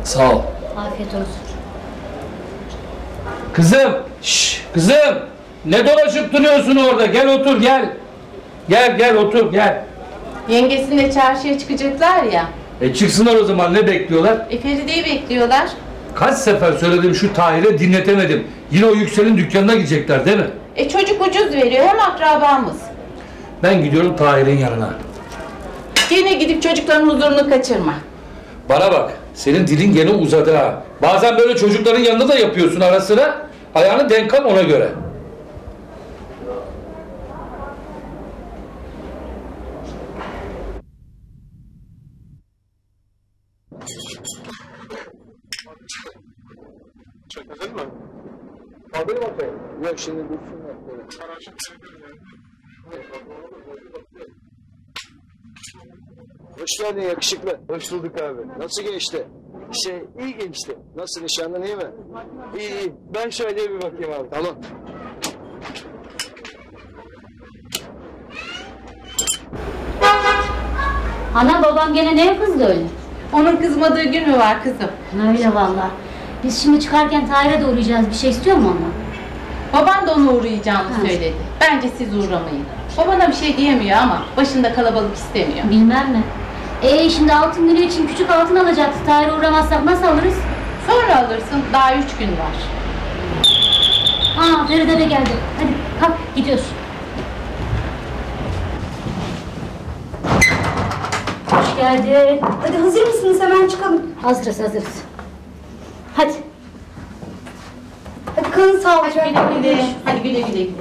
Sağ ol. Afiyet olsun. Kızım, şşş, kızım. Ne dolaşıp duruyorsun orada? Gel otur, gel. Gel otur, gel. Yengesinle çarşıya çıkacaklar ya. Çıksınlar o zaman, ne bekliyorlar? Feride'yi bekliyorlar. Kaç sefer söyledim şu Tahir'e, dinletemedim. Yine o Yüksel'in dükkanına gidecekler değil mi? Çocuk ucuz veriyor, hem akrabamız. Ben gidiyorum Tahir'in yanına. Yine gidip çocukların huzurunu kaçırma. Bana bak, senin dilin gene uzadı ha. Bazen böyle çocukların yanında da yapıyorsun ara sıra. Ayağını denk al ona göre. Çekmedin mi? Kaldır bakayım. Yok şimdi dursunlar. Hoş geldin yakışıklı. Hoş bulduk abi. Nasıl geçti? İyi geçti. Nasıl, nişanlın iyi mi? İyi. Ben şöyle bir bakayım abi. Tamam. Ana babam gene neye kızdı öyle? Onun kızmadığı gün mü var kızım? Öyle vallahi. Biz şimdi çıkarken Tahir'e de uğrayacağız. Bir şey istiyor mu ondan? Baban da ona uğrayacağımı söyledi. Bence siz uğramayın. Babana bir şey diyemiyor ama başında kalabalık istemiyor. Bilmem mi? Şimdi altın günü için küçük altın alacaktık. Tahir'e uğramazsak nasıl alırız? Sonra alırsın, daha 3 gün var. Feride de geldi. Hadi kalk gidiyoruz. Hoş geldin. Hadi hazır mısınız? Hemen çıkalım. Hazırız. Hadi. Hadi kalın sağlıcakla. Hadi güle güle gidin.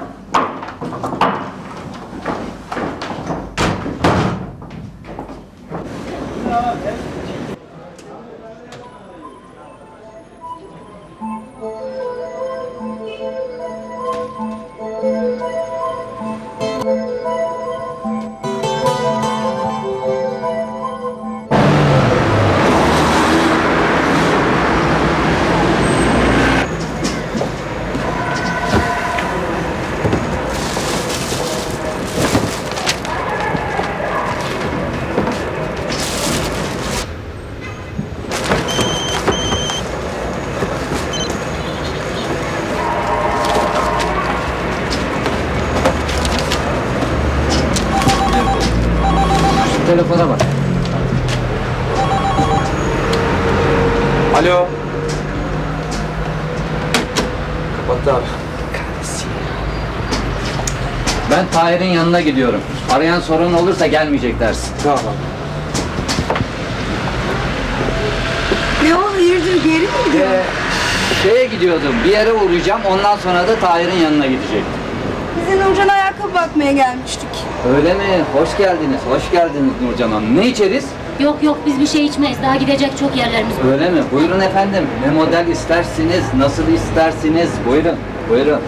Telefona bak. Alo. Kapattı abi. Ben Tahir'in yanına gidiyorum. Arayan sorun olursa gelmeyecek dersin. Tamam. Ne o, hayırdır, bir yere mi gidiyor? Şeye gidiyordum, bir yere uğrayacağım. Ondan sonra da Tahir'in yanına gidecektim. Biz de Nurcan'a ayakkabı bakmaya gelmiştik. Öyle mi? Hoş geldiniz Nurcan Hanım. Ne içeriz? Yok biz bir şey içmeyiz. Daha gidecek çok yerlerimiz var. Öyle mi? Buyurun efendim. Ne model istersiniz, nasıl istersiniz? Buyurun.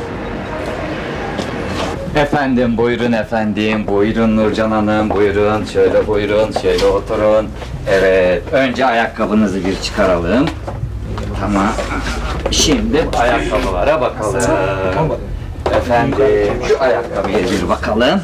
Efendim, buyurun Nurcan Hanım, buyurun, şöyle oturun. Evet, önce ayakkabınızı bir çıkaralım. Tamam. Şimdi ayakkabılara bakalım. Efendim, şu ayakkabıya bir bakalım.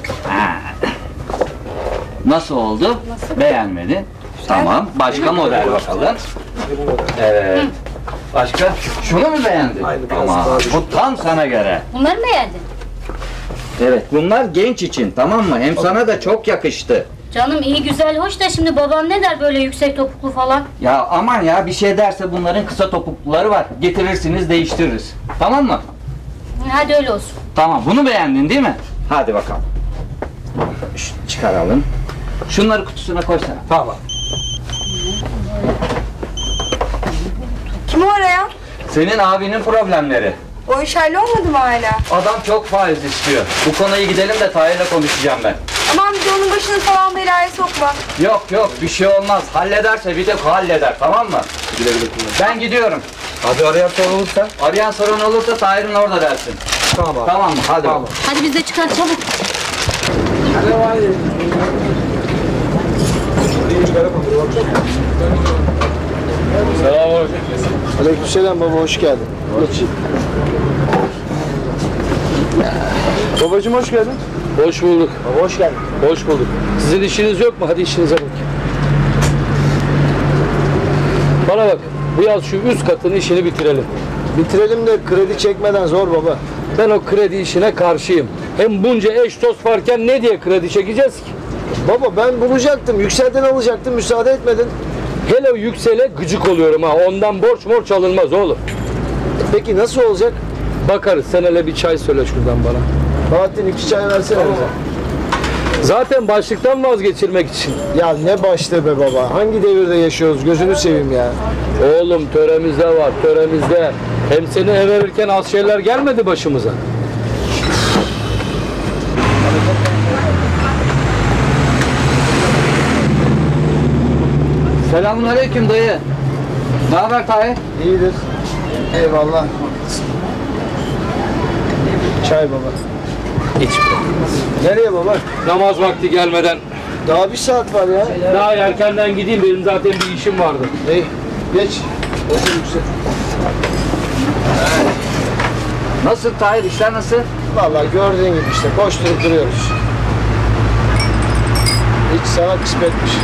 Nasıl oldu? Beğenmedin? Tamam, başka model bakalım. Evet. Başka? Şunu mu beğendin? Tamam, bu tam sana göre. Bunları mı beğendin? Evet, bunlar genç için, tamam mı? Hem sana da çok yakıştı. Canım iyi güzel hoş da şimdi babam ne der böyle yüksek topuklu falan? Ya aman ya, bir şey derse bunların kısa topukluları var. Getirirsiniz, değiştiririz. Tamam mı? Hadi öyle olsun. Tamam, bunu beğendin değil mi? Hadi bakalım. Çıkaralım. Şunları kutusuna koysana. Tamam. Kim o arayan? Senin abinin problemleri. O iş hallolmadı mı hala? Adam çok faiz istiyor. Bu konuyu gidelim de Tahir'le konuşacağım ben. Aman bir de onun başını falan belaya sokma. Yok, bir şey olmaz. Hallederse bir de halleder, tamam mı? Ben gidiyorum. Abi arayan sorun olursa? Arayan sorun olursa Tahir'in orada dersin. Tamam abi. Tamam mı? Hadi. Tamam. Hadi biz de çıkalım çabuk. Selamünaleyküm. Aleykümselam baba, hoş geldin. Geç. Babacığım hoş geldin. Hoş bulduk. Baba hoş geldin. Hoş bulduk. Sizin işiniz yok mu? Hadi işinize bakın. Bana bak, bu yaz şu üst katın işini bitirelim. Bitirelim de kredi çekmeden zor baba. Ben o kredi işine karşıyım. Hem bunca eş dost varken ne diye kredi çekeceğiz ki? Baba ben bulacaktım, Yüksel'den alacaktım, müsaade etmedin. Hele o Yüksel'e gıcık oluyorum ha. Ondan borç alınmaz oğlum. Peki nasıl olacak? Bakarız. Sen hele bir çay söyle şuradan bana. Bahattin 2 çay versene bize. Zaten başlıktan vazgeçirmek için. Ya ne başta be baba. Hangi devirde yaşıyoruz? Gözünü seveyim ya. Oğlum töremizde var, töremizde. Hem seni ev verirken az şeyler gelmedi başımıza. Selamünaleyküm dayı. Ne haber Tahir? İyidir. Eyvallah. Çay baba. Hiç. Nereye baba? Namaz vakti gelmeden. Daha 1 saat var ya. Daha erkenden gideyim. Benim zaten bir işim vardı. Hey, geç. Otur Yüksel. Nasıl Tahir, işler nasıl? Vallahi gördüğün gibi işte koşturup duruyoruz. Hiç sana kısmetmiş.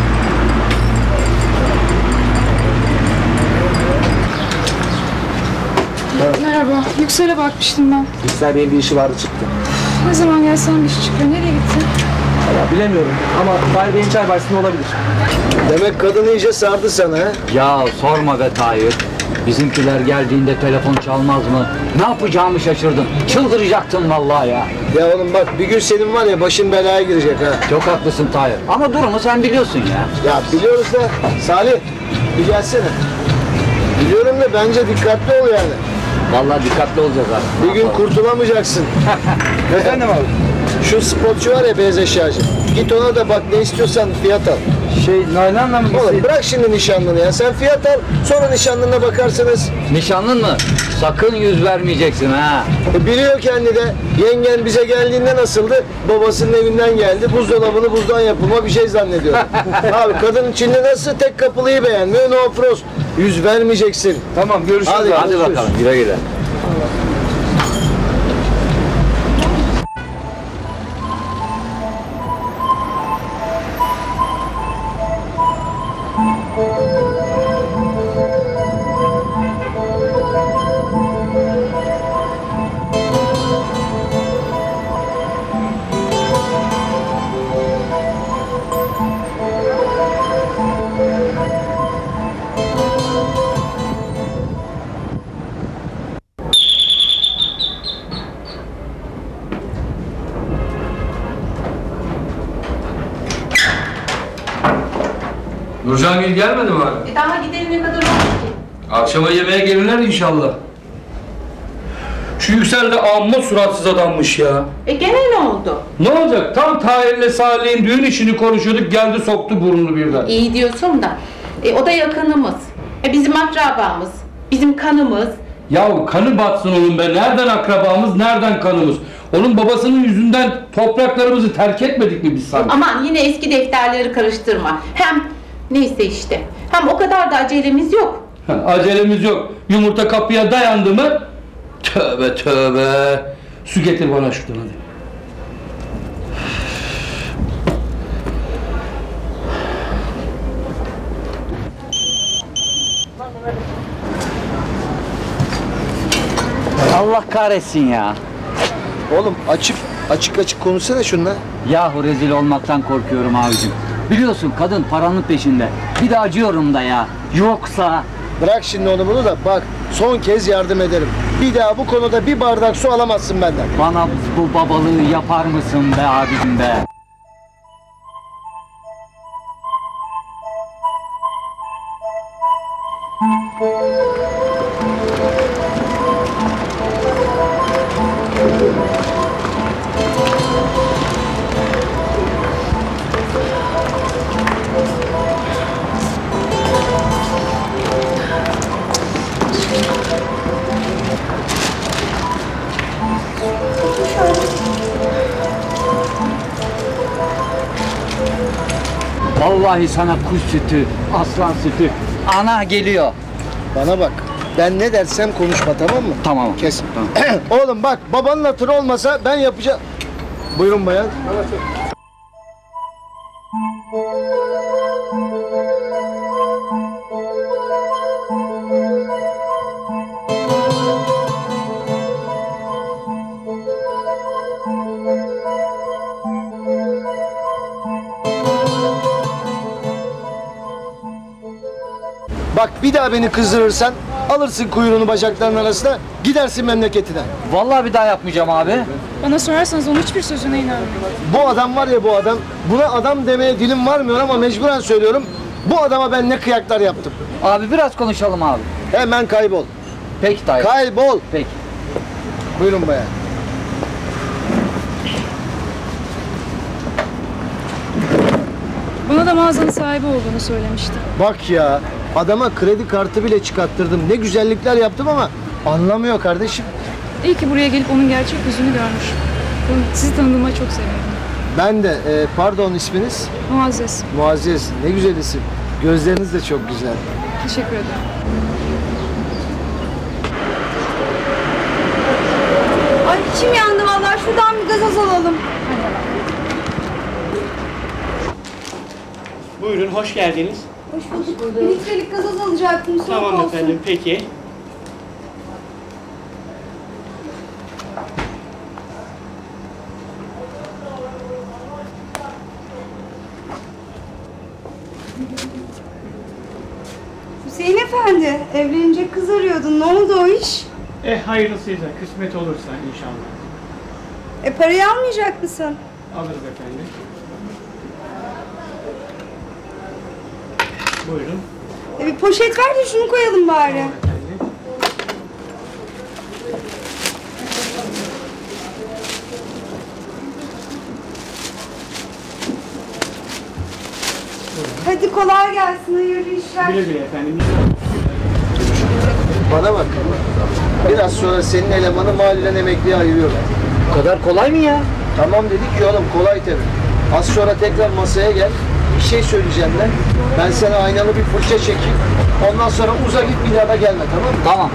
Merhaba. Yüksel'e bakmıştım ben. Yüksel Bey'in bir işi vardı çıktı. Ne zaman gelsem bir iş çıkıyor. Nereye gitti? Ya bilemiyorum ama Tahir Bey'in çay bahçesinde olabilir. Demek kadın iyice sardı sana ha? Ya sorma be Tahir. Bizimkiler geldiğinde telefon çalmaz mı? Ne yapacağımı şaşırdım. Çıldıracaktım vallahi ya. Ya oğlum bak bir gün senin var ya başın belaya girecek ha. Çok haklısın Tahir. Ama durumu sen biliyorsun ya. Ya biliyoruz da Salih bir gelsene. Biliyorum da bence dikkatli ol yani. Vallahi dikkatli olacağız abi. Bir gün kurtulamayacaksın. Efendim abi? Şu spotçu var ya beyaz eşyacı. Git ona da bak ne istiyorsan fiyat al. Nalan'la mı Oğlum bırak şimdi nişanlını ya. Sen fiyat al sonra nişanlına bakarsınız. Nişanlın mı? Sakın yüz vermeyeceksin ha. Biliyor kendi de. Yengen bize geldiğinde nasıldı? Babasının evinden geldi. Buzdolabını buzdan yapılma bir şey zannediyor. Abi kadın içinde nasıl tek kapılıyı beğenmiyor. No frost. Yüz vermeyeceksin. Tamam görüşürüz. Hadi, Hadi görüşürüz. bakalım güle güle. Nurcan Gül gelmedi mi abi? Daha gidelim ne kadar oldu ki? Akşama yemeğe gelirler inşallah. Şu Yüksel de amma suratsız adammış ya. Gene ne oldu? Ne olacak? Tam Tahir'le Salih'in düğün işini konuşuyorduk. Geldi soktu burnunu birden. İyi diyorsun da. O da yakınımız. Bizim akrabamız. Bizim kanımız. Yahu kanı batsın onun be. Nereden akrabamız, nereden kanımız? Onun babasının yüzünden topraklarımızı terk etmedik mi biz sanki? Aman yine eski defterleri karıştırma. Hem neyse işte. Hem o kadar da acelemiz yok. Acelemiz yok. Yumurta kapıya dayandı mı? Tövbe tövbe. Su getir bana şuradan hadi. Allah kahretsin ya. Oğlum açık konuşsana şunla. Yahu rezil olmaktan korkuyorum abicim. Biliyorsun kadın paranın peşinde. Bir de acıyorum da ya. Yoksa... Bırak şimdi onu bunu da bak son kez yardım ederim. Bir daha bu konuda bir bardak su alamazsın benden. Bana bu babalığı yapar mısın be abicim be? Vallahi sana kuş sütü, aslan sütü. Ana geliyor. Bana bak ben ne dersem konuşma tamam mı? Tamam. Kes. Tamam. Oğlum bak babanın hatırı olmasa ben yapacağım. Buyurun bayan. Bak bir daha beni kızdırırsan alırsın kuyruğunu bacaklarının arasına gidersin memleketine. Vallahi bir daha yapmayacağım abi. Bana sorarsanız onun hiçbir sözüne inanmıyorum. Bu adam var ya bu adam. Buna adam demeye dilim varmıyor ama mecburen söylüyorum. Bu adama ben ne kıyaklar yaptım. Abi biraz konuşalım abi. Hemen kaybol. Peki Tayyip. Kaybol. Peki. Buyurun bayan. Bana da mağazanın sahibi olduğunu söylemişti. Bak ya adama kredi kartı bile çıkarttırdım. Ne güzellikler yaptım ama anlamıyor kardeşim. İyi ki buraya gelip onun gerçek yüzünü görmüş. Sizi tanıdığıma çok sevindim. Ben de pardon isminiz? Muazzez. Muazzez. Ne güzel isim. Gözleriniz de çok güzel. Teşekkür ederim. Ay içim yandı vallahi. Şuradan bir gazoz alalım. Buyurun, hoş geldiniz. Hoş bulduk. Bir litrelik gazoz alacaktım. Soğuk Tamam olsun. efendim, peki. Hüseyin Efendi, evlenecek kız arıyordun. Ne oldu o iş? Hayırlısıysa, kısmet olursa inşallah. Parayı almayacak mısın? Alırız efendim. Buyurun. Bir poşet ver de şunu koyalım bari. Efendim. Hadi kolay gelsin, hayırlı işler. Güle güle efendim. Bana bak. Biraz sonra senin elemanı mahalleden emekliye ayırıyorum. Bu kadar kolay mı ya? Tamam dedik ki oğlum kolay tabii. Az sonra tekrar masaya gel. Bir şey söyleyeceğim ben. Ben sana aynalı bir fırça çekeyim. Ondan sonra uza git bir daha da gelme tamam mı? Tamam.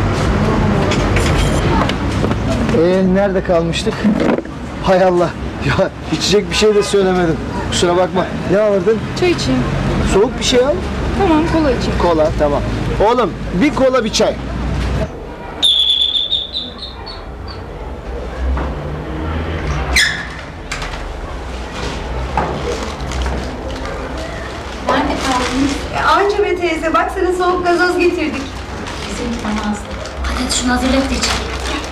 Nerede kalmıştık? Hay Allah. Ya içecek bir şey de söylemedim. Kusura bakma. Ne alırdın? Çay içeyim. Soğuk bir şey al. Tamam, kola içeyim. Kola tamam. Oğlum bir kola bir çay. Nerede kaldınız? Anca be teyze, bak sana soğuk gazoz getirdik. Bizim bana az. Hadi şunu hazırlayıp da içelim.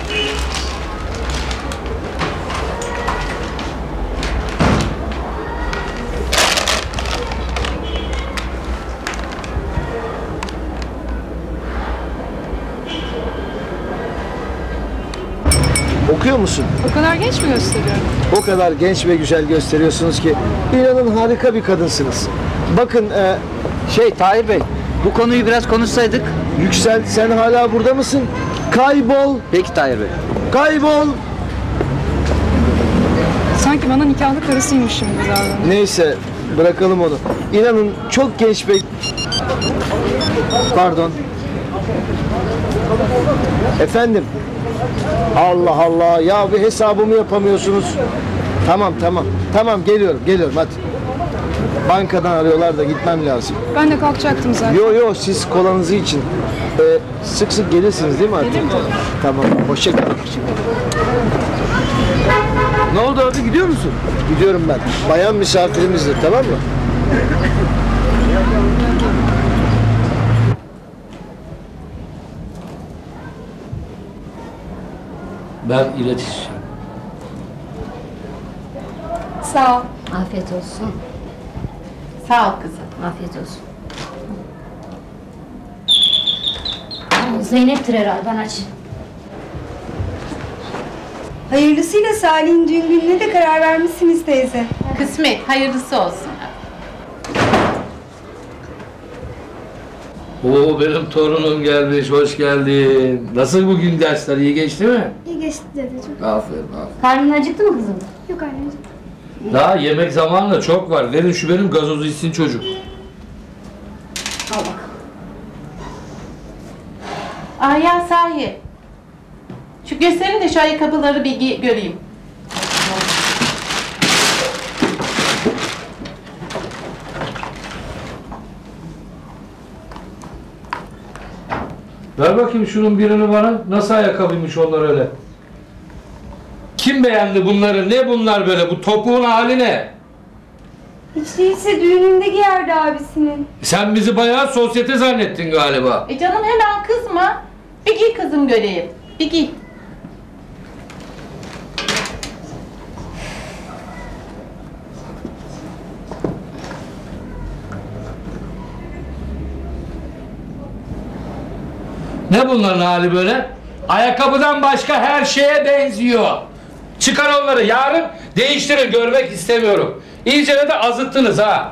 Okuyor musun? O kadar genç mi gösteriyorum? O kadar genç ve güzel gösteriyorsunuz ki inanın harika bir kadınsınız. Bakın Tahir Bey, bu konuyu biraz konuşsaydık. Yüksel sen hala burada mısın? Kaybol, Peki Tahir Bey. kaybol. Sanki bana nikahlı karısıymışım gibi davranıyor. Neyse bırakalım onu. İnanın çok genç ve... Pardon. Efendim. Allah Allah ya bir hesabımı yapamıyorsunuz. Tamam geliyorum hadi. Bankadan arıyorlar da gitmem lazım. Ben de kalkacaktım zaten. Yo siz kolanızı için. Sık sık gelirsiniz değil mi artık? Gelirim tabii. Tamam hoşça kalın. Ne oldu abi gidiyor musun? Gidiyorum ben. Bayan misafirimizdir tamam mı? Ben iletişim. Sağ ol. Afiyet olsun. Sağ ol kızım. Afiyet olsun. Zeynep'tir herhalde, ben açayım. Hayırlısıyla Salih'in düğün gününe de karar vermişsiniz teyze. Kısmet, hayırlısı olsun. Oo benim torunum gelmiş, hoş geldin. Nasıl bugün dersler, iyi geçti mi? İyi geçti dedeciğim. Aferin. Karnın acıktı mı kızım? Yok anneciğim. Daha yemek zamanı da çok var. Verin şu benim gazozu içsin çocuk. Al bak. Ya sahi. Şu gösterin de şu ayakkabıları bir göreyim. Ver bakayım şunun birini bana. Nasıl ayakkabıymış onlar öyle? Kim beğendi bunları? Ne bunlar böyle? Bu topuğun hali ne? Hiç değilse düğününde giyerdi abisinin. Sen bizi bayağı sosyete zannettin galiba. Canım hemen kızma. Bir giy kızım göreyim. Bir giy. Ne bunların hali böyle? Ayakkabıdan başka her şeye benziyor. Çıkar onları, yarın değiştirin, görmek istemiyorum. İyice de azıttınız ha.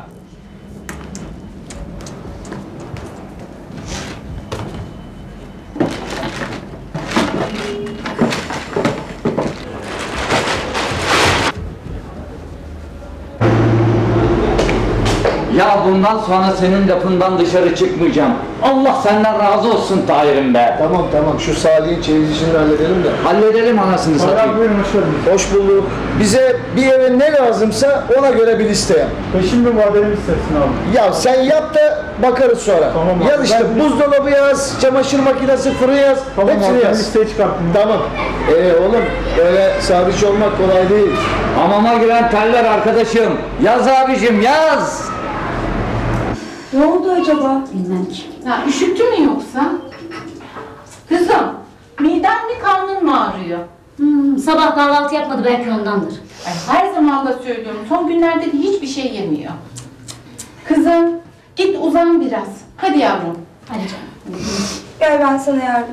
Ya bundan sonra senin lafından dışarı çıkmayacağım. Allah senden razı olsun Tahir'im be. Tamam şu Salih'in çeyiz işini halledelim de. Halledelim anasını satayım. Buyurun hoş geldiniz. Hoş bulduk. Bize bir eve ne lazımsa ona göre bir liste yap. Peşin bir vadeli istersin abi. Ya sen yap da bakarız sonra. Tamam abi. Yaz işte Ben- buzdolabı yaz, çamaşır makinesi, fırın yaz, Tamam hepsini abi ben yaz. listeyi çıkarttım. Tamam. Oğlum öyle sabit olmak kolay değil. Hamama giren teller arkadaşım. Yaz abicim yaz. Ne oldu acaba? Bilmem ki. Ya üşüttü mü yoksa? Kızım, miden mi karnın mı ağrıyor? Sabah kahvaltı yapmadı, belki ondandır. Ay, her zaman da söylüyorum. Son günlerde de hiçbir şey yemiyor. Kızım, git uzan biraz. Hadi yavrum. Hadi canım. Gel ben sana yardım.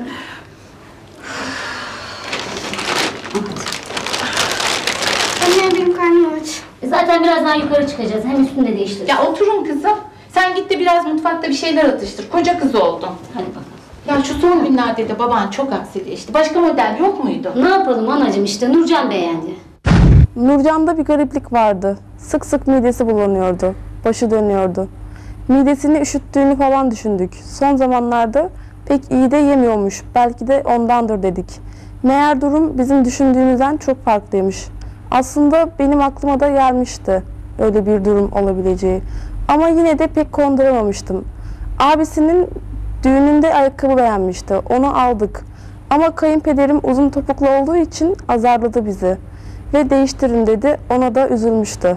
Anne benim karnım aç. Zaten birazdan yukarı çıkacağız. Hem üstünü de değiştiririz. Ya oturun kızım. Sen git de biraz mutfakta bir şeyler atıştır. Koca kız oldun. Hadi bakalım. Ya şu son günlerde de baban çok aksileşti. Başka model yok muydu? Ne yapalım anacığım, işte Nurcan beğendi. Nurcan'da bir gariplik vardı. Sık sık midesi bulanıyordu. Başı dönüyordu. Midesini üşüttüğünü falan düşündük. Son zamanlarda pek iyi de yemiyormuş. Belki de ondandır dedik. Meğer durum bizim düşündüğümüzden çok farklıymış. Aslında benim aklıma da gelmişti öyle bir durum olabileceği. Ama yine de pek konduramamıştım. Abisinin düğününde ayakkabı beğenmişti. Onu aldık. Ama kayınpederim uzun topuklu olduğu için azarladı bizi. Ve değiştirin dedi. Ona da üzülmüştü.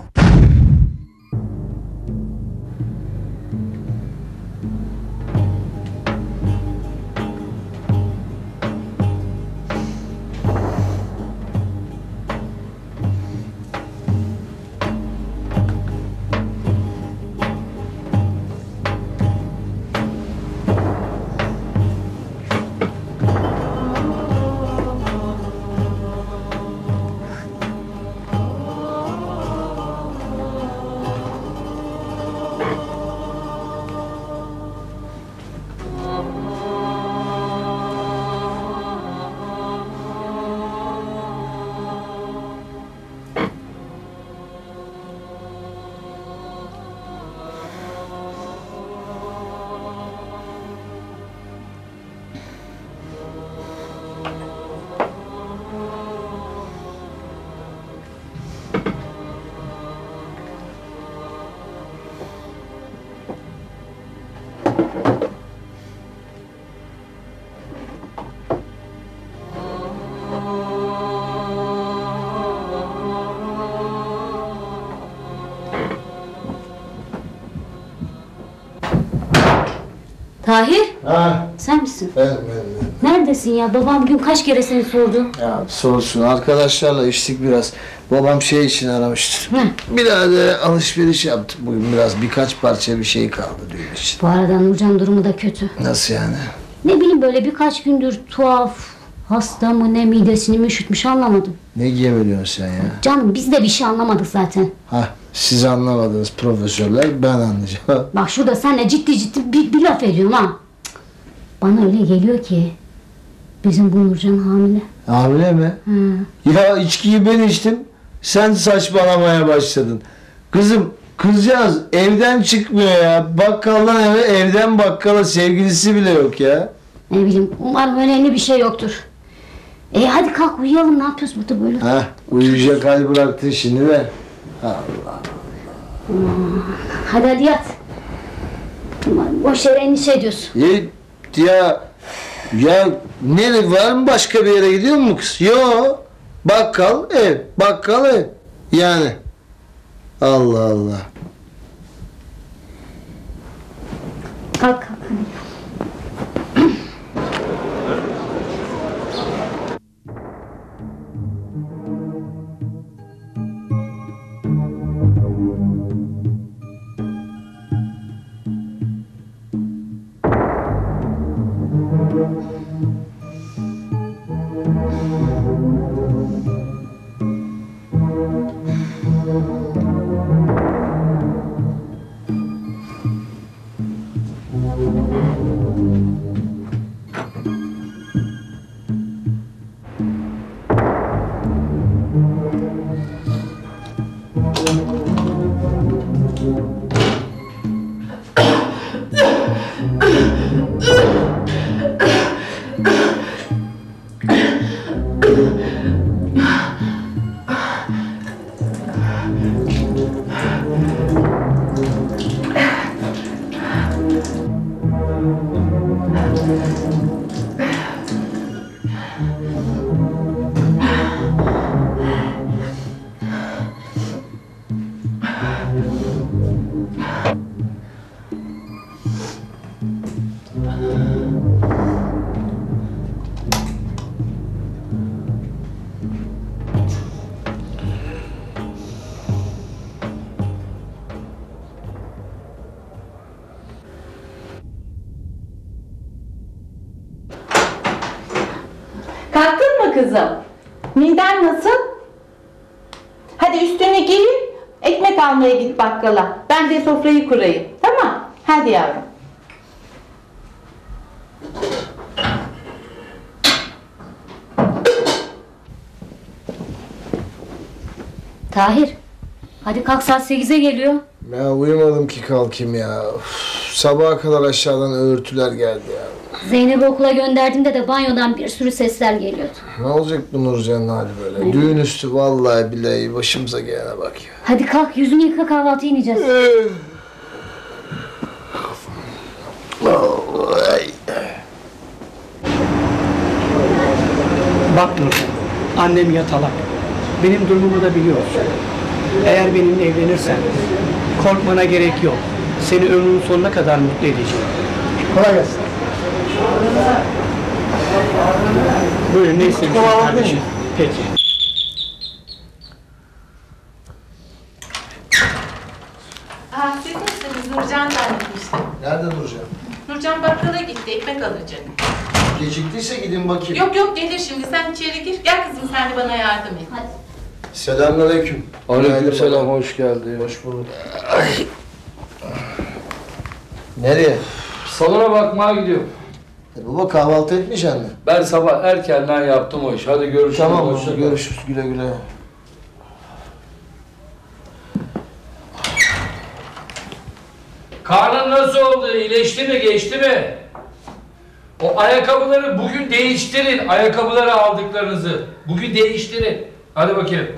Tahir, Ha, sen misin? ben. Neredesin ya? Babam bugün kaç kere seni sordu. Ya sorsun, arkadaşlarla içtik biraz. Babam şey için aramıştır. Hı. Birader alışveriş yaptık bugün biraz. Birkaç parça bir şey kaldı düğün için. Bu arada Nurcan durumu da kötü. Nasıl yani? Ne bileyim, böyle birkaç gündür tuhaf, hasta mı ne, midesini mi üşütmüş, anlamadım. Ne giyemediyorsun sen ya? Canım biz de bir şey anlamadık zaten. Hah, siz anlamadınız profesörler, ben anlayacağım. Bak şurada seninle ciddi bir laf ediyorum ha. Cık. Bana öyle geliyor ki bizim bu Nurcan hamile. Hamile mi? Hı. Ya içkiyi ben içtim, sen saçmalamaya başladın. Kızım, kızcağız evden çıkmıyor ya. Bakkaldan eve, evden bakkala, sevgilisi bile yok ya. Ne bileyim, umarım önemli bir şey yoktur. Hadi kalk uyuyalım, ne yapıyoruz burada böyle? Hah, uyuyacak hal bıraktın şimdi de. Allah. Hadi yat. Umarım boş yere endişe ediyorsun. Ya nere var mı, başka bir yere gidiyor mu kız? Yo. Bakkal ev, bakkal ev. Yani. Allah Allah. Kalktın mı kızım? Miden nasıl? Hadi üstüne giyin, ekmek almaya git bakkala. Ben de sofrayı kurayım, tamam? Hadi yavrum. Tahir, hadi kalk, saat 8'e geliyor. Ya uyumadım ki kalkayım ya. Üf, sabaha kadar aşağıdan öğürtüler geldi ya. Zeynep'i okula gönderdiğimde de banyodan bir sürü sesler geliyordu. Ne olacak bu Nurcan'ın hali böyle? Evet. Düğün üstü vallahi billahi başımıza gelene bak ya. Hadi kalk, yüzünü yıka, kahvaltıya ineceğiz. Ay. Bak Nurcan, annem yatalak. Benim durumumu da biliyorsun. Eğer benimle evlenirsen korkmana gerek yok. Seni ömrünün sonuna kadar mutlu edeceğim. Kolay gelsin. Buyurun, ne istiyorsunuz kardeşim? Peki. Siz misiniz? Nurcan zannetmiştim. Nerede Nurcan? Nurcan bakkala gitti, ekmek alacak. Geciktiyse gidin bakayım. Yok gelir şimdi, sen içeri gir. Gel kızım, sen de bana yardım et. Hadi. Selamünaleyküm. Aleykümselam, hoş geldin. Hoş bulduk. Nereye? Salona bakmaya gidiyorum. Baba kahvaltı etmeyeceksin mi? Ben sabah erkenden yaptım o işi. Hadi görüşürüz. Tamam hoşça baba, kal. görüşürüz güle güle. Karnın nasıl oldu? İyileşti mi? Geçti mi? O ayakkabıları bugün değiştirin. Ayakkabıları aldıklarınızı. Bugün değiştirin. Hadi bakayım.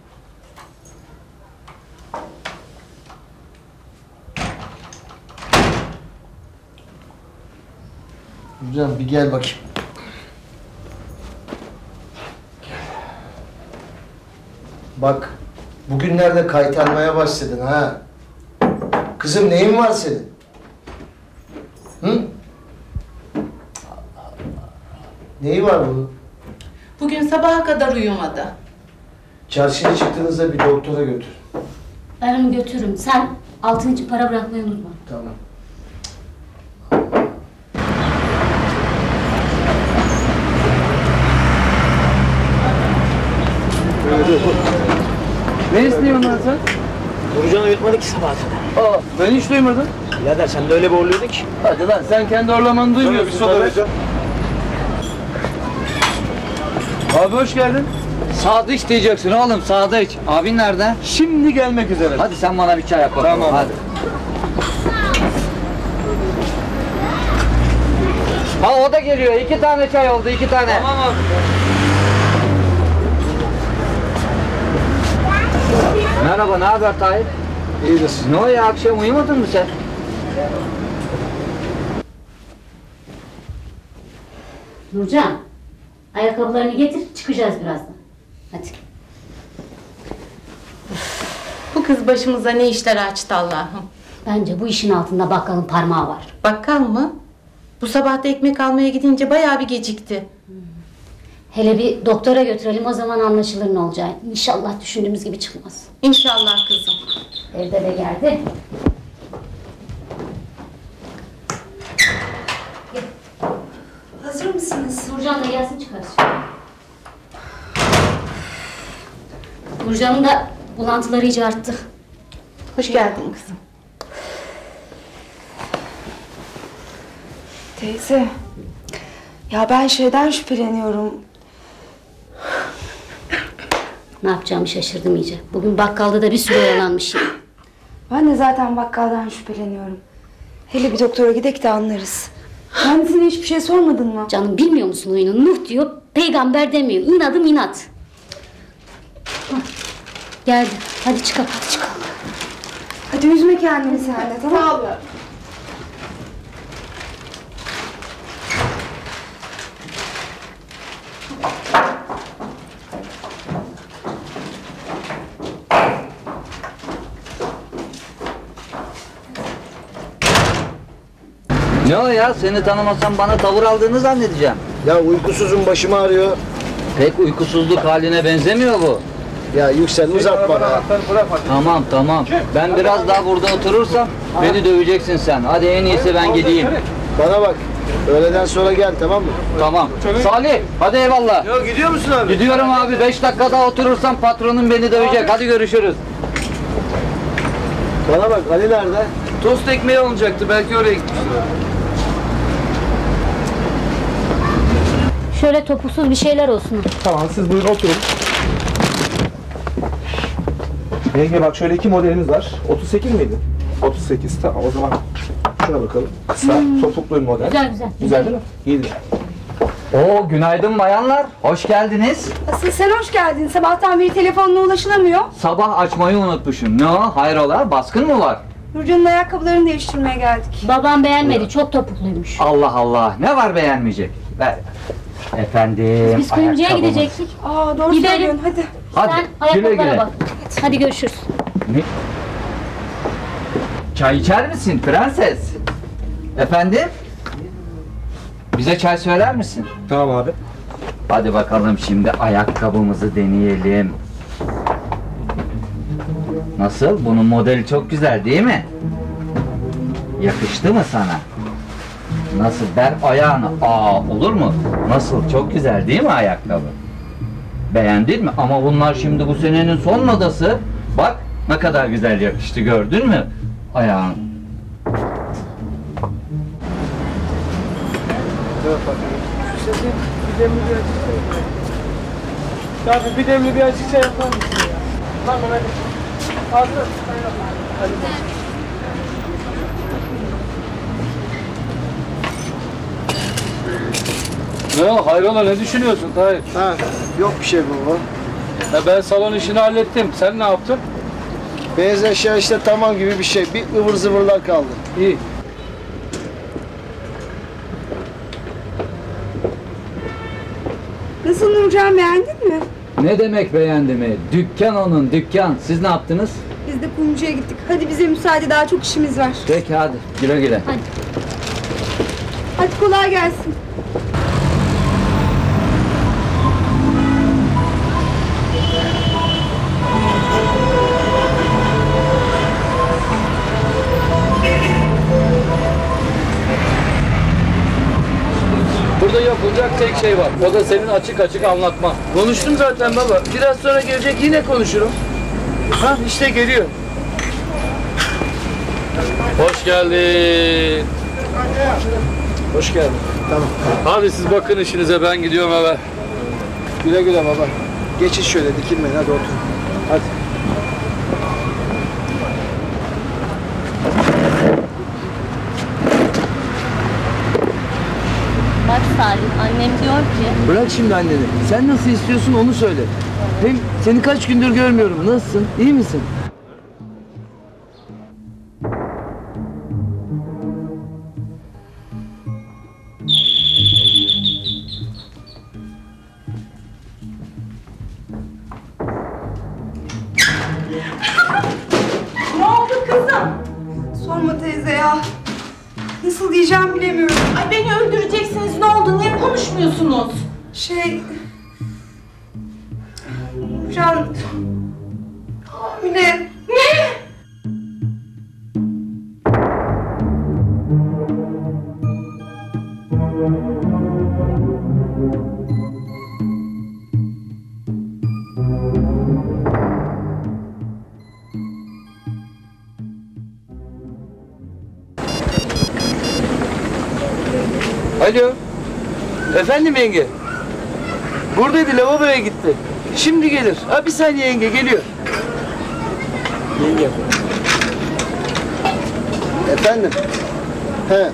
Nurcan bir gel bakayım. Bak, bugünlerde kaytarmaya başladın ha. Kızım neyin var senin? Hı? Neyi var bunun? Bugün sabaha kadar uyumadı. Çarşıya çıktığınızda bir doktora götür. Ben onu götürürüm. Sen altın için para bırakmayı unutma. Tamam. Ne istiyorsun lan sen? Nurcan uyutmadı ki sabaha kadar. Aa, ben hiç duymadım. Birader sen de öyle bir horluyordun ki. Hadi lan, sen kendi orlamanı duymuyorsun. Abi hoş geldin. Sağda iç diyeceksin oğlum, sağda iç. Abin nerede? Şimdi gelmek üzere. Hadi sen bana bir çay yap bakalım. Tamam. Hadi. Ha o da geliyor. 2 tane çay oldu, 2 tane. Tamam abi. Merhaba, ne haber Tahir? İyidir. Ne o ya, akşam uyumadın mı sen? Nurcan, ayakkabılarını getir, çıkacağız birazdan. Hadi. Bu kız başımıza ne işler açtı Allah'ım. Bence bu işin altında bakkalın parmağı var. Bakkal mı? Bu sabah da ekmek almaya gidince bayağı bir gecikti. Hele bir doktora götürelim, o zaman anlaşılır ne olacağı. İnşallah düşündüğümüz gibi çıkmaz. İnşallah kızım. Evde de geldi. Gel. Hazır mısınız? Nurcan da gelsin çıkarız. Nurcan'ın da bulantıları iyice arttı. Hoş geldin kızım. Teyze. Ya ben şeyden şüpheleniyorum. Ne yapacağımı şaşırdım iyice. Bugün bakkalda da bir sürü oyalanmış yine. Ben de zaten bakkaldan şüpheleniyorum. Hele bir doktora gidek de anlarız. Kendisine hiçbir şey sormadın mı? Canım bilmiyor musun oyunu? Nuh diyor, peygamber demiyor. İnadım inat. Hah, geldi. Hadi çıkalım, hadi çıkalım. Hadi üzme kendini sen de, tamam mı? Sağ ol. Ne o ya? Seni tanımasam bana tavır aldığını zannedeceğim. Ya uykusuzum, başım ağrıyor. Pek uykusuzluk haline benzemiyor bu. Ya Yüksel uzatma ya. Tamam tamam. Ben biraz daha burada oturursam beni döveceksin sen. Hadi en iyisi ben gideyim. Bana bak. Öğleden sonra gel, tamam mı? Tamam. Salih hadi eyvallah. Ya gidiyor musun abi? Gidiyorum abi. 5 dakika daha oturursam patronum beni dövecek. Hadi görüşürüz. Bana bak, Ali nerede? Tost ekmeği olacaktı. Belki oraya gitmiştir. Şöyle topuksuz bir şeyler olsun. Tamam siz buyurun oturun. Yenge bak şöyle 2 modelimiz var. 38 miydi? 38 tamam o zaman şuna bakalım. Kısa, topuklu bir model. Güzel güzel. Güzel değil mi? İyidir. Oo günaydın bayanlar. Hoş geldiniz. Asıl sen hoş geldin. Sabahtan beri telefonla ulaşılamıyor. Sabah açmayı unutmuşum. Ne o? Hayrola? Baskın mı var? Nurcan'ın ayakkabılarını değiştirmeye geldik. Babam beğenmedi, çok topukluymuş. Allah Allah. Ne var beğenmeyecek? Ver. Efendim. Biz kuyumcuya ayakkabımız. gidecektik. Aa doğru Gidelim. söylüyorsun, hadi. Hadi. Sen güle ayakkabılara güle. bak. Hadi görüşürüz. Ne? Çay içer misin prenses? Efendim? Bize çay söyler misin? Tamam abi. Hadi bakalım şimdi ayakkabımızı deneyelim. Nasıl? Bunun modeli çok güzel değil mi? Yakıştı mı sana? Nasıl? Ver ayağını. Aa olur mu? Nasıl? Çok güzel değil mi ayakkabı? Beğendin mi? Ama bunlar şimdi bu senenin son modası. Bak ne kadar güzel yakıştı gördün mü? Ayağın. Abi bir demli bir açık çay yapar mısın ya? Tamam hadi. Hazır. Hadi. Ne o? Hayrola ne düşünüyorsun Tahir? Ha, yok bir şey baba. Ya ben salon işini hallettim. Sen ne yaptın? Beyaz eşya işte tamam gibi bir şey. Bir ıvır zıvırlar kaldı. İyi. Nasıl Nurcan, beğendin mi? Ne demek beğendi mi? Dükkan onun dükkan. Siz ne yaptınız? Biz de kuyumcuya gittik. Hadi bize müsaade, daha çok işimiz var. Peki hadi güle güle. Hadi kolay gelsin. Burada yapılacak tek şey var. O da senin açık açık anlatman. Konuştum zaten baba. Biraz sonra gelecek, yine konuşurum. Ha işte geliyor. Hoş geldin. Hoş geldin. Tamam. Hadi siz bakın işinize, ben gidiyorum eve. Güle güle baba. Geçin şöyle, dikilmeyin, hadi oturun. Hadi. Bak Salim, annem diyor ki... Bırak şimdi anneni. Sen nasıl istiyorsun onu söyle. Hem seni kaç gündür görmüyorum. Nasılsın? İyi misin? Ne oldu kızım? Sorma teyze ya. Nasıl diyeceğim bilemiyorum. Ay beni öldüreceksiniz, ne oldu? Niye konuşmuyorsunuz? Nurcan... Hamile. Ne? Alo. Efendim yenge. Buradaydı, lavaboya gitti. Şimdi gelir. Ha bir saniye yenge, geliyor. Yenge. Efendim? He.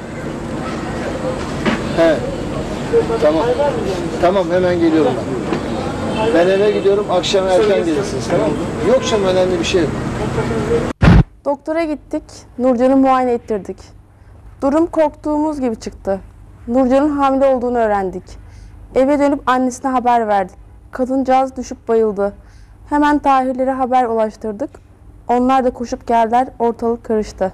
He. Tamam. Tamam, hemen geliyorum ben. Ben eve gidiyorum, akşam erken gelirsiniz, tamam mı? Yok canım, önemli bir şey yok. Doktora gittik, Nurcan'ı muayene ettirdik. Durum korktuğumuz gibi çıktı. Nurcan'ın hamile olduğunu öğrendik. Eve dönüp annesine haber verdik. Kadıncağız düşüp bayıldı. Hemen Tahirlere haber ulaştırdık. Onlar da koşup geldiler, ortalık karıştı.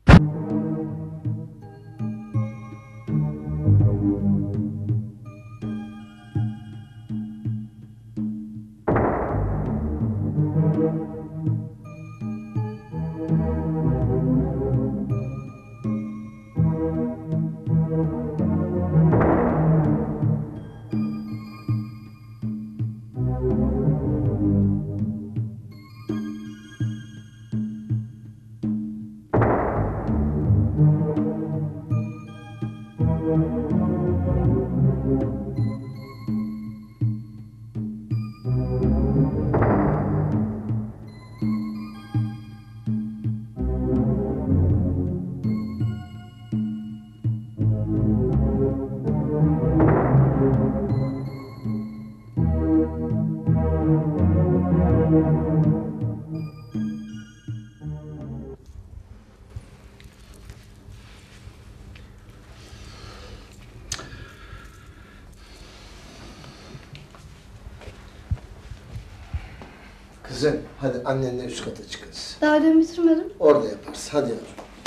Kızım, hadi annenle üst kata çıkarız. Daha dün bitirmedim. Orada yaparız, hadi yavrum.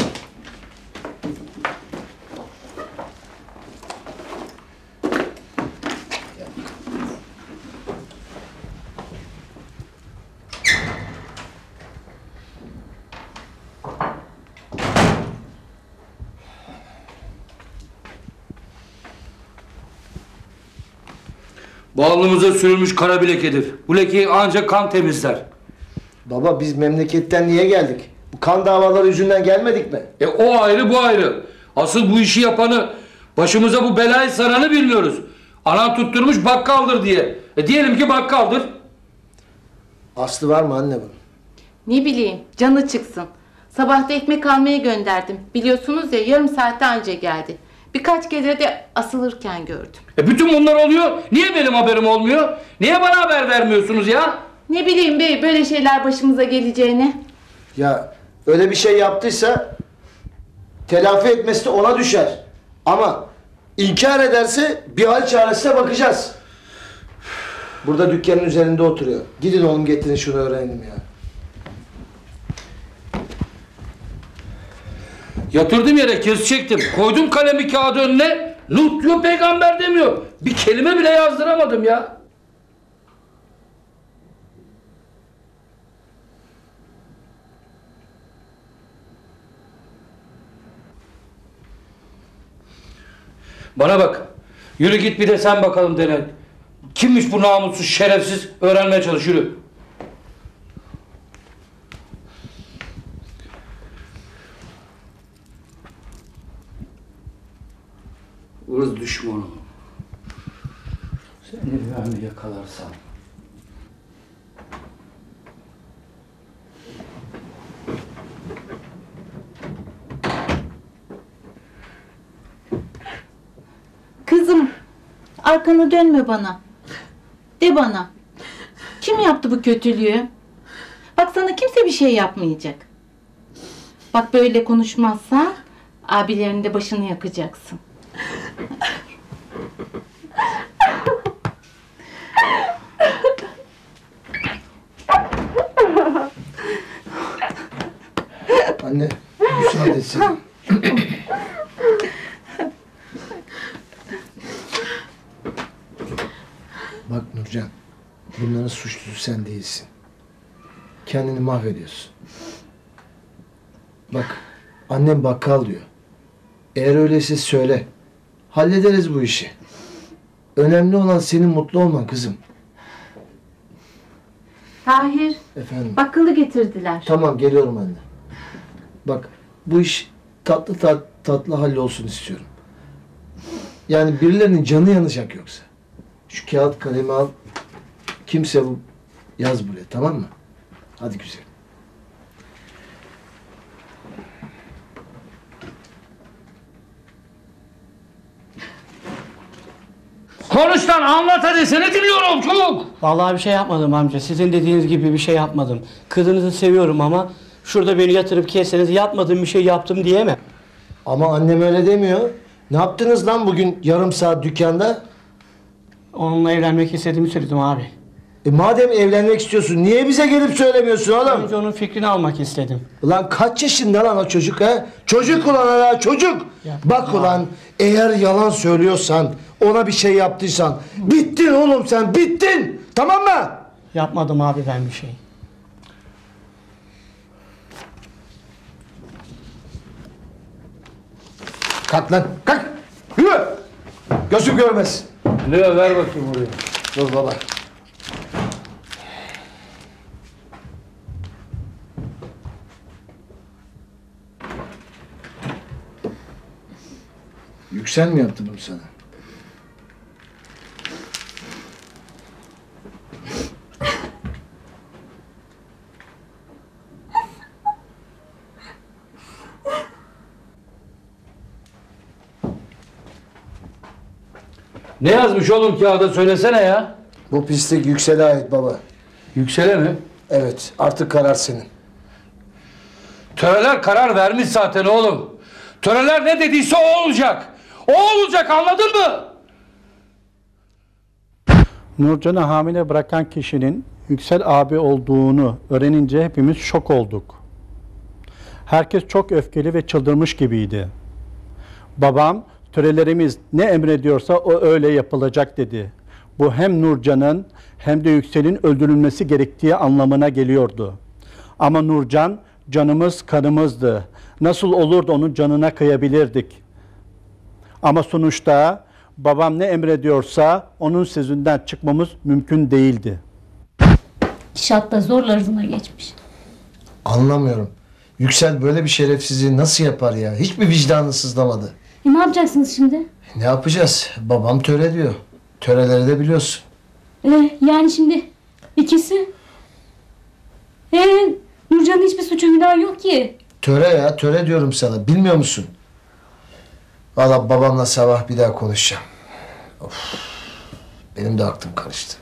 Bu alnımıza sürülmüş kara bir lekedir. Bu lekeyi ancak kan temizler. Baba, biz memleketten niye geldik? Bu kan davaları yüzünden gelmedik mi? O ayrı, bu ayrı. Asıl bu işi yapanı, başımıza bu belayı saranı bilmiyoruz. Anan tutturmuş bakkaldır diye. Diyelim ki bakkaldır. Aslı var mı anne bunun? Ne bileyim, canı çıksın. Sabah da ekmek almaya gönderdim. Biliyorsunuz ya, yarım saatte anca geldi. Birkaç kere de asılırken gördüm. Bütün bunlar oluyor. Niye benim haberim olmuyor? Niye bana haber vermiyorsunuz ya? Ne bileyim bey, böyle şeyler başımıza geleceğini. Ya öyle bir şey yaptıysa telafi etmesi de ona düşer. Ama inkar ederse bir hal çaresine bakacağız. Burada dükkanın üzerinde oturuyor. Gidin oğlum, getirin şunu öğrenelim ya. Yatırdım yere, kesecektim. Koydum kalemi kağıdı önüne. Nuh diyor, peygamber demiyor. Bir kelime bile yazdıramadım ya. Bana bak. Yürü git bir de sen bakalım denen. Kimmiş bu namussuz, şerefsiz? Öğrenmeye çalış, yürü. Irz düşmanı. Seni ben bir yakalarsam. Kızım, arkanı dönme bana. De bana. Kim yaptı bu kötülüğü? Bak, sana kimse bir şey yapmayacak. Bak, böyle konuşmazsan abilerinin de başını yakacaksın. Anne, müsaade etsene. Bak Nurcan, bunların suçlusu sen değilsin. Kendini mahvediyorsun. Bak, annem bakkal diyor. Eğer öyleyse söyle. Hallederiz bu işi. Önemli olan senin mutlu olman kızım. Tahir, Efendim? bakkalı getirdiler. Tamam, geliyorum anne. Bak, bu iş tatlı hallolsun istiyorum. Yani birilerinin canı yanacak yoksa. Şu kağıt kalemi al. Kimse bu. Yaz buraya, tamam mı? Hadi güzel. Konuş lan, anlat hadi, seni dinliyorum çabuk. Vallahi bir şey yapmadım amca. Sizin dediğiniz gibi bir şey yapmadım. Kızınızı seviyorum ama şurada beni yatırıp kesseniz yapmadığım bir şey yaptım diyemem. Ama annem öyle demiyor. Ne yaptınız lan bugün yarım saat dükkanda? Onunla evlenmek istediğimi söyledim abi. Madem evlenmek istiyorsun niye bize gelip söylemiyorsun oğlum? Önce onun fikrini almak istedim. Ulan kaç yaşında lan o çocuk ha? Çocuk ulan hala çocuk. Bak ulan eğer yalan söylüyorsan, ona bir şey yaptıysan bittin oğlum sen, bittin. Tamam mı? Yapmadım abi ben bir şey. Kalk lan kalk. Yürü. Gözüm görmez. Leo ver bakayım oraya. Dur baba. Yüksel mi yaptı bunu sana? Ne yazmış oğlum kağıda, söylesene ya. Bu pislik Yüksel'e ait baba. Yüksel'e mi? Evet, artık karar senin. Töreler karar vermiş zaten oğlum. Töreler ne dediyse o olacak. O olacak, anladın mı? Nurcan'ı hamile bırakan kişinin Yüksel abi olduğunu öğrenince hepimiz şok olduk. Herkes çok öfkeli ve çıldırmış gibiydi. Babam, törelerimiz ne emrediyorsa o öyle yapılacak dedi. Bu hem Nurcan'ın hem de Yüksel'in öldürülmesi gerektiği anlamına geliyordu. Ama Nurcan canımız kanımızdı. Nasıl olur da onun canına kıyabilirdik? Ama sonuçta babam ne emrediyorsa onun sözünden çıkmamız mümkün değildi. Şartla zorlarına geçmiş. Anlamıyorum. Yüksel böyle bir şerefsizliği nasıl yapar ya? Hiçbir vicdanı sızlamadı. Ne yapacaksınız şimdi? Ne yapacağız? Babam töre diyor. Töreleri de biliyorsun. Yani şimdi ikisi? Nurcan'ın hiçbir suçu günahı yok ki. Töre ya, töre diyorum sana. Bilmiyor musun? Vallahi babamla sabah bir daha konuşacağım. Of. Benim de aklım karıştı.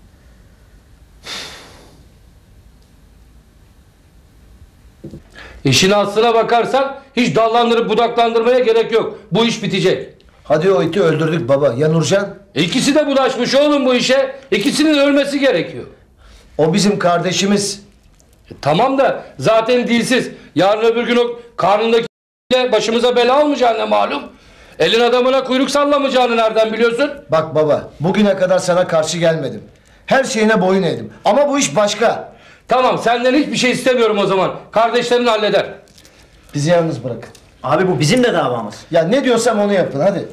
İşin aslına bakarsan hiç dallandırıp budaklandırmaya gerek yok. Bu iş bitecek. Hadi o iti öldürdük baba. Ya Nurcan? İkisi de bulaşmış oğlum bu işe. İkisinin ölmesi gerekiyor. O bizim kardeşimiz. Tamam da zaten dilsiz. Yarın öbür gün o karnındaki başımıza bela almayacağını malum. Elin adamına kuyruk sallamayacağını nereden biliyorsun? Bak baba, bugüne kadar sana karşı gelmedim. Her şeyine boyun eğdim. Ama bu iş başka. Tamam, senden hiçbir şey istemiyorum o zaman. Kardeşlerin halleder. Bizi yalnız bırakın. Abi bu bizim de davamız. Ya ne diyorsam onu yapın hadi.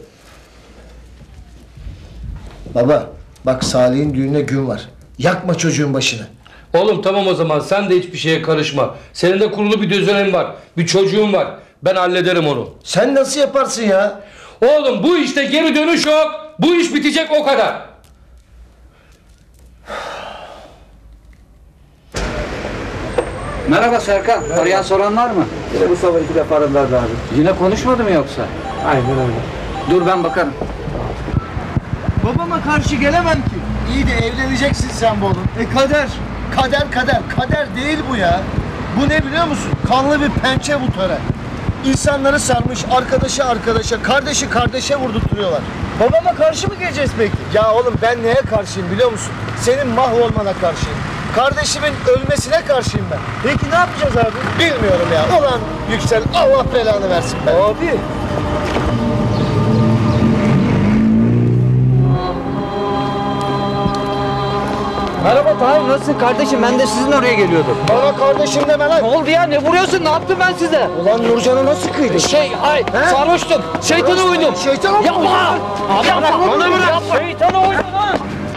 Baba, bak Salih'in düğününe gün var. Yakma çocuğun başını. Oğlum tamam o zaman, sen de hiçbir şeye karışma. Senin de kurulu bir düzenin var. Bir çocuğun var. Ben hallederim onu. Sen nasıl yaparsın ya? Oğlum bu işte geri dönüş yok. Bu iş bitecek, o kadar. Merhaba Serkan. Arayan soran var mı? Yine bu sabah 2 defa aradılar abi. Yine konuşmadı mı yoksa? Aynen öyle. Dur ben bakarım. Babama karşı gelemem ki. İyi de evleneceksin sen bu oğlum. Kader. Kader değil bu ya. Bu ne biliyor musun? Kanlı bir pençe bu töre. İnsanları sarmış arkadaşa, kardeşi kardeşe vurdurtuyorlar. Babama karşı mı geleceğiz peki? Ya oğlum ben neye karşıyım biliyor musun? Senin mahvolmana karşıyım. Kardeşimin ölmesine karşıyım ben. Peki ne yapacağız abi? Bilmiyorum ya. Ulan Yüksel, Allah belanı versin be. Abi. Merhaba Tahir, nasılsın kardeşim? Ben de sizin oraya geliyordum. Bana kardeşim deme lan. Ne oldu ya? Ne vuruyorsun? Ne yaptım ben size? Ulan Nurcan'ı nasıl kıydın? Sarhoştum. Şeytana uydum. Şeytana mı? Yapma! Abi bana bırak! Şeytana uydum lan!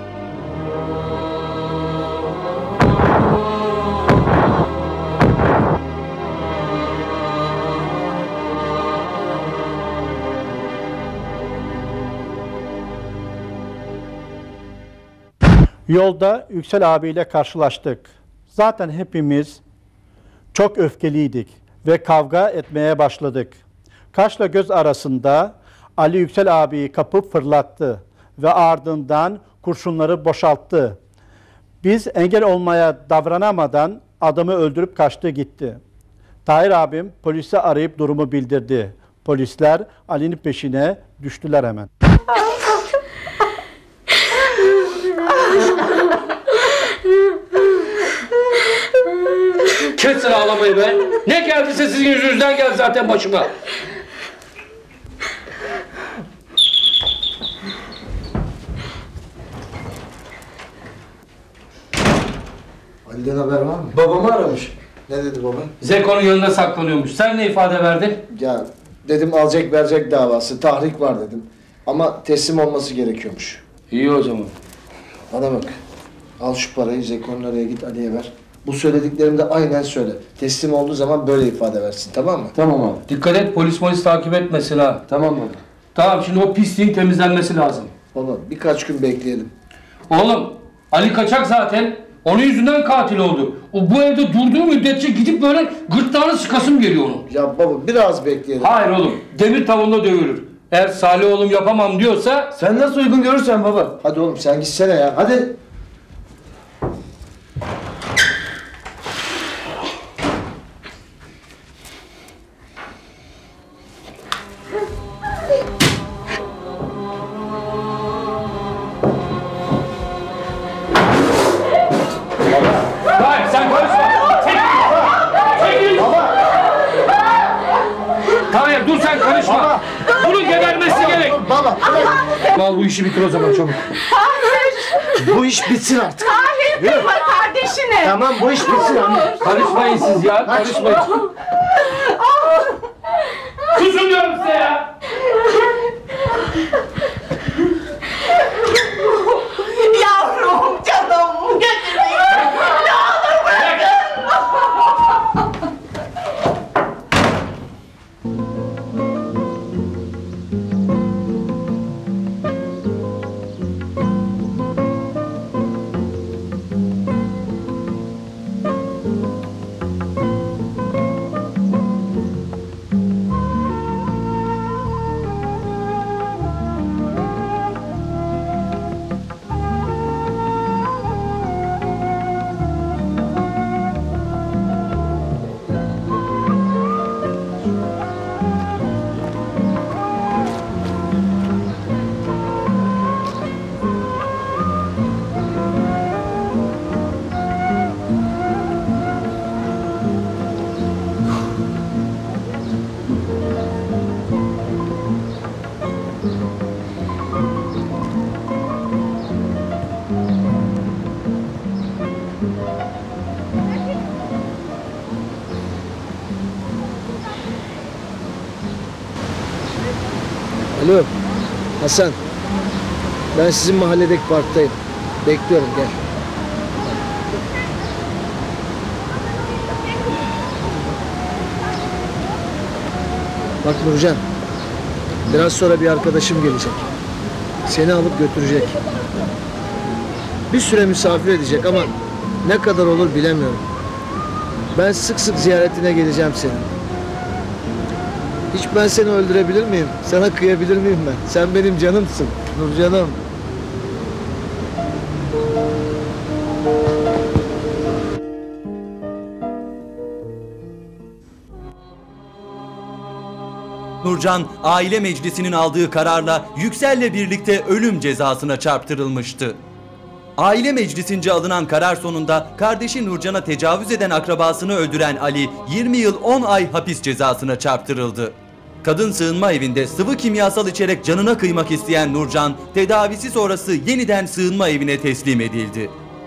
Yolda Yüksel abiyle karşılaştık. Zaten hepimiz çok öfkeliydik ve kavga etmeye başladık. Kaşla göz arasında Ali Yüksel abiyi kapıp fırlattı. ve ardından kurşunları boşalttı. Biz engel olmaya davranamadan adamı öldürüp kaçtı gitti. Tahir abim polisi arayıp durumu bildirdi. Polisler Ali'nin peşine düştüler hemen. Kesin ağlamayı be. Ne geldiyse sizin yüzünüzden geldi zaten başıma. Ali'den haber var mı? Babamı aramış. Ne dedi baba? Zeko'nun yanında saklanıyormuş. Sen ne ifade verdin? Ya dedim alacak verecek davası, tahrik var dedim. Ama teslim olması gerekiyormuş. İyi o zaman. Bana bak. Al şu parayı, Zeko'nun oraya git Ali'ye ver. Bu söylediklerimi de aynen söyle. Teslim olduğu zaman böyle ifade versin, tamam mı? Tamam abi. Dikkat et, polis takip etmesin ha. Tamam baba. Tamam, şimdi o pisliğin temizlenmesi lazım. Baba birkaç gün bekleyelim. Oğlum, Ali kaçak zaten. Onun yüzünden katil oldu. O bu evde durduğu müddetçe gidip böyle gırtlağını sıkasım geliyor onun. Ya baba biraz bekleyelim. Hayır oğlum, demir tavuğunda dövülür. Eğer Salih oğlum yapamam diyorsa... Sen nasıl uygun görürsen baba. Hadi oğlum sen gitsene ya, hadi. Hayır, sen karışma. Çekil. Baba. Hayır, dur sen karışma. Baba. Bunun gebermesi gerek. Baba. Al bu işi bitir o zaman çabuk. Bu iş bitsin artık. Tahir kıyma kardeşine. Tamam bu iş bitsin anne. Karışmayın siz ya, karışmayın. Susun diyorum size ya. Yavrum, canım, götürmeyin. Ne olur bırakın. Alo, Hasan. Ben sizin mahalledeki parktayım. Bekliyorum, gel. Bak Nurcan, biraz sonra bir arkadaşım gelecek. Seni alıp götürecek. Bir süre misafir edecek ama ne kadar olur bilemiyorum. Ben sık sık ziyaretine geleceğim senin. Hiç ben seni öldürebilir miyim? Sana kıyabilir miyim ben? Sen benim canımsın, Nurcanım. Nurcan, aile meclisinin aldığı kararla Yüksel'le birlikte ölüm cezasına çarptırılmıştı. Aile meclisince alınan karar sonunda kardeşi Nurcan'a tecavüz eden akrabasını öldüren Ali 20 yıl 10 ay hapis cezasına çarptırıldı. Kadın sığınma evinde sıvı kimyasal içerek canına kıymak isteyen Nurcan, tedavisi sonrası yeniden sığınma evine teslim edildi.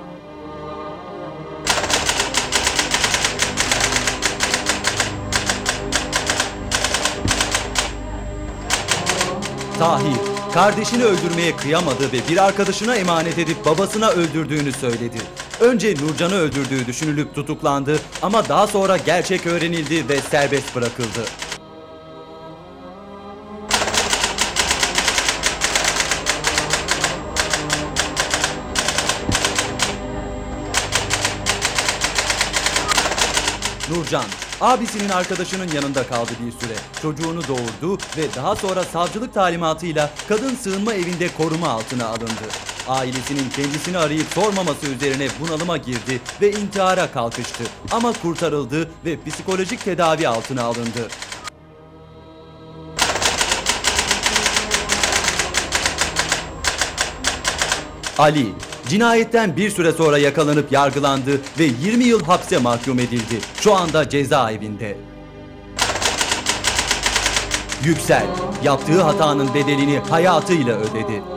Tahir, kardeşini öldürmeye kıyamadı ve bir arkadaşına emanet edip babasına öldürdüğünü söyledi. Önce Nurcan'ı öldürdüğü düşünülüp tutuklandı ama daha sonra gerçek öğrenildi ve serbest bırakıldı. Nurcan, abisinin arkadaşının yanında kaldı bir süre. Çocuğunu doğurdu ve daha sonra savcılık talimatıyla kadın sığınma evinde koruma altına alındı. Ailesinin kendisini arayıp sormaması üzerine bunalıma girdi ve intihara kalkıştı. Ama kurtarıldı ve psikolojik tedavi altına alındı. Ali, cinayetten bir süre sonra yakalanıp yargılandı ve 20 yıl hapse mahkum edildi. Şu anda cezaevinde. Yüksel, yaptığı hatanın bedelini hayatıyla ödedi.